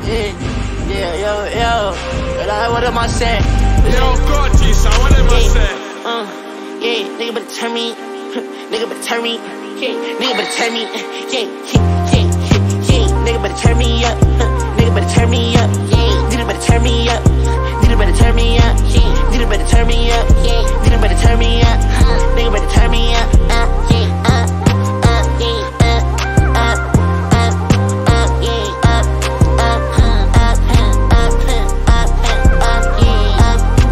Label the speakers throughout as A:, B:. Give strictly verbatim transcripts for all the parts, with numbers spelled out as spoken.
A: Yeah, yeah, yo, yo. But I, what am I saying?
B: Yo, Cochise, what am I saying?
A: Uh, yeah, nigga better turn me. Nigga better turn me. Yeah, nigga better turn me. Yeah, yeah, yeah, yeah, yeah. Nigga better turn me up. Nigga better turn me up. Yeah, nigga better turn me up. Nigga better turn me up. Yeah, nigga better turn me up. Yeah, nigga better turn me up. Nigga better turn me up. Uh, yeah, uh, uh, yeah, uh, uh, uh, uh, yeah, uh, uh, uh, uh, uh, uh, uh, yeah,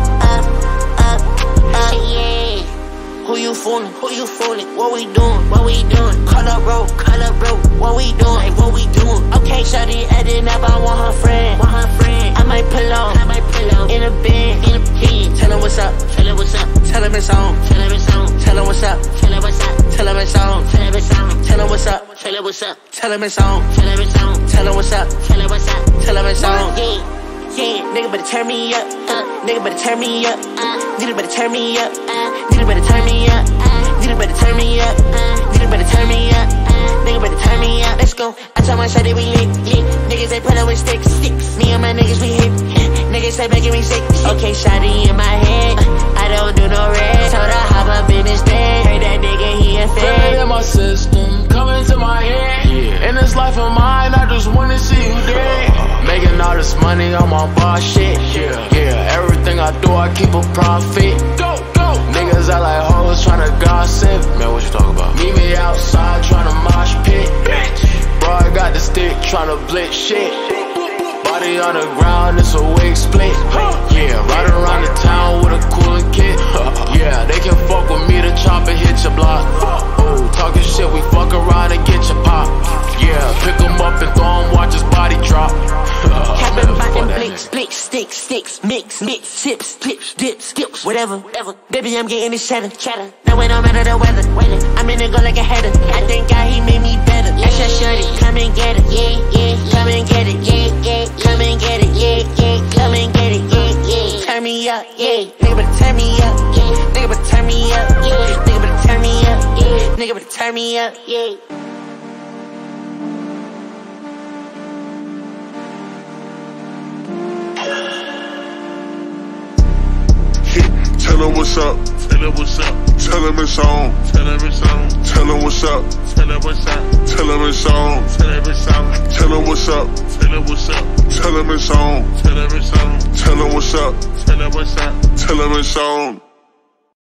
A: uh, uh, uh, yeah. Who you fooling? Who you fooling? What we doing? What we doing? Call up, bro. Call up, bro. What we doing? Like, what we doing? Okay, shawty, addin up. I want her friend. Want her friend. I might pull up. I might pull up in a Benz. In a Benz. Tell him what's up. Tell him what's up. Tell him it's on. Tell him it's on. Tell him what's up. Tell him what's up. Tell him it's on. Tell him it's on. Tell him what's up. Tell him what's up. Tell him it's on. Tell him it's on. Tell him what's up. Tell him what's up. Tell him it's on. Yeah. Yeah, nigga better turn me up, uh, nigga better turn me up, uh, nigga better turn me up, uh, nigga better turn me up, uh, nigga better turn me up, uh, nigga better turn me up, uh, nigga better turn me up. Let's go. I tell my shawty we lit, lit. Niggas they put up with sticks, sticks. Me and my niggas we hit, niggas they making me sick. Okay, shawty in my head, uh, I don't do no red. Told her hop up in his bed, heard that nigga he a fed.
B: Feel it in my system, coming to my head. Yeah. In this life of mine, I just wanna see you dead. Making all this money on my boss shit. Yeah, yeah. Everything I do, I keep a profit. Go, go. Niggas I like hoes tryna gossip. Man, what you talking about? Meet me outside tryna mosh pit. Bitch. Bro, I got the stick tryna blitz shit. Body on the ground, it's a wig split. Yeah, ride around the town with a cooling kit. Yeah, they can fuck with me, the chopper hit your block. Oh, talking shit, we fuck around and get your pop. Yeah, pick him up and throw him, watch his body drop.
A: Capping by them blicks, blicks, sticks, sticks, mix, mix, chips, clips, dips, skips, whatever, whatever. Baby, I'm getting this cheddar, cheddar. Now it don't matter the weather, weather. I'm in the go like a header. I thank God he made me better. That's your shorty, come and get it, yeah, yeah. Come and get it, yeah, yeah. Come and get it, yeah, yeah. Come and get it, yeah, yeah. Turn me up, yeah. Nigga better turn me up, yeah. Nigga better turn me up, yeah. Nigga better turn me up, yeah. Nigga better turn me up, yeah.
C: Tell him what's up. Tell him what's up. Tell him it's on. Tell him it's on. Tell him what's up. Tell him what's up. Tell him it's on. Tell him it's on. Tell him what's up. Tell him what's up. Tell him it's on. Tell him it's on. Tell him what's up. Tell him what's up. Tell him it's on.